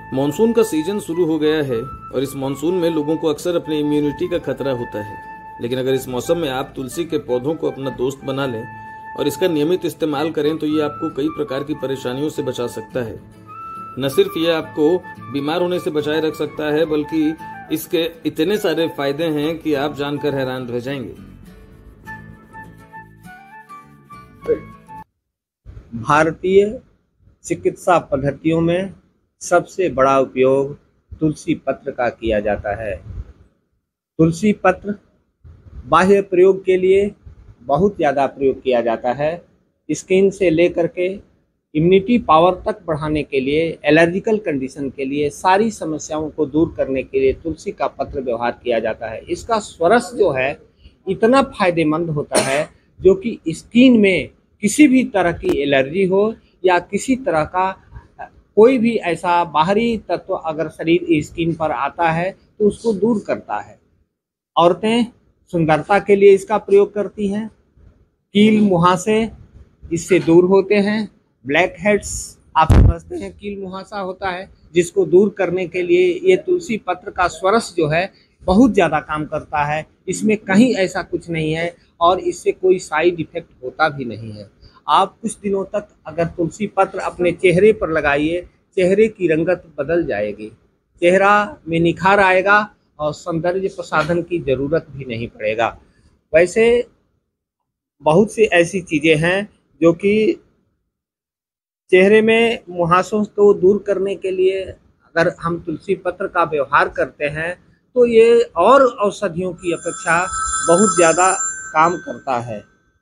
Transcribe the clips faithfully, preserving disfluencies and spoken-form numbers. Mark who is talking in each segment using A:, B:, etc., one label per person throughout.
A: Monsoon का season शुरू हो गया है और इस मॉनसून में लोगों को अक्सर अपनी इम्यूनिटी का खतरा होता है। लेकिन अगर इस मौसम में आप तुलसी के पौधों को अपना दोस्त बना लें और इसका नियमित इस्तेमाल करें तो ये आपको कई प्रकार की परेशानियों से बचा सकता है। न सिर्फ ये आपको बीमार होने से बचाए रख सकता है बल्कि इसके इतने सारे फायदे हैं कि आप जानकर हैरान रह जाएंगे।
B: भारतीय चिकित्सा पद्धतियों में सबसे बड़ा उपयोग तुलसी पत्र का किया जाता है। तुलसी पत्र बाह्य प्रयोग के लिए बहुत ज़्यादा प्रयोग किया जाता है। स्किन से लेकर के इम्यूनिटी पावर तक बढ़ाने के लिए, एलर्जिकल कंडीशन के लिए, सारी समस्याओं को दूर करने के लिए तुलसी का पत्र व्यवहार किया जाता है। इसका स्वरस जो है इतना फायदेमंद होता है जो कि स्किन में किसी भी तरह की एलर्जी हो या किसी तरह का कोई भी ऐसा बाहरी तत्व अगर शरीर स्किन पर आता है तो उसको दूर करता है। औरतें सुंदरता के लिए इसका प्रयोग करती हैं। कील मुहासे इससे दूर होते हैं। ब्लैक हेड्स आप समझते हैं कील मुहासा होता है, जिसको दूर करने के लिए ये तुलसी पत्र का स्वरस जो है बहुत ज़्यादा काम करता है। इसमें कहीं ऐसा कुछ नहीं है और इससे कोई साइड इफेक्ट होता भी नहीं है। आप कुछ दिनों तक अगर तुलसी पत्र अपने चेहरे पर लगाइए, चेहरे की रंगत बदल जाएगी, चेहरा में निखार आएगा और सौंदर्य प्रसाधन की ज़रूरत भी नहीं पड़ेगा। वैसे बहुत सी ऐसी चीज़ें हैं जो कि चेहरे में मुहासों को दूर करने के लिए अगर हम तुलसी पत्र का व्यवहार करते हैं तो ये और औषधियों की अपेक्षा बहुत ज़्यादा काम करता है।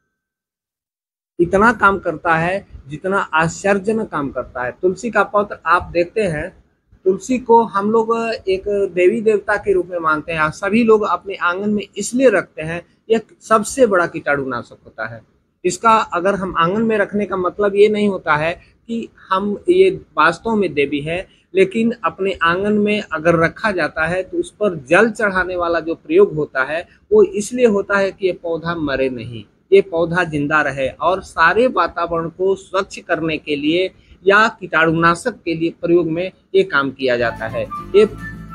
B: इतना काम करता है जितना आश्चर्यजनक काम करता है। तुलसी का पत्र आप देखते हैं, तुलसी को हम लोग एक देवी देवता के रूप में मानते हैं। सभी लोग अपने आंगन में इसलिए रखते हैं, यह सबसे बड़ा कीटाणुनाशक होता है। इसका अगर हम आंगन में रखने का मतलब ये नहीं होता है कि हम ये वास्तव में देवी है, लेकिन अपने आंगन में अगर रखा जाता है तो उस पर जल चढ़ाने वाला जो प्रयोग होता है वो इसलिए होता है कि ये पौधा मरे नहीं, ये पौधा जिंदा रहे और सारे वातावरण को स्वच्छ करने के लिए या कीटाणुनाशक के लिए प्रयोग में ये काम किया जाता है। ये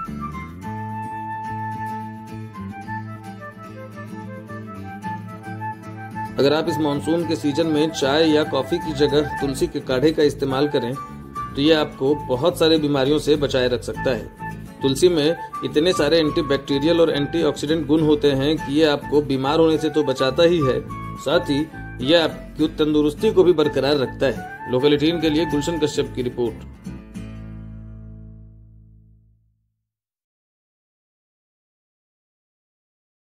A: अगर आप इस मानसून के सीजन में चाय या कॉफी की जगह तुलसी के काढ़े का इस्तेमाल करें तो ये आपको बहुत सारे बीमारियों से बचाए रख सकता है। तुलसी में इतने सारे एंटीबैक्टीरियल और एंटीऑक्सीडेंट गुण होते हैं कि ये आपको बीमार होने से तो बचाता ही है, साथ ही ये आपकी तंदुरुस्ती को भी बरकरार रखता है। लोकल एटीन के लिए गुलशन कश्यप की रिपोर्ट।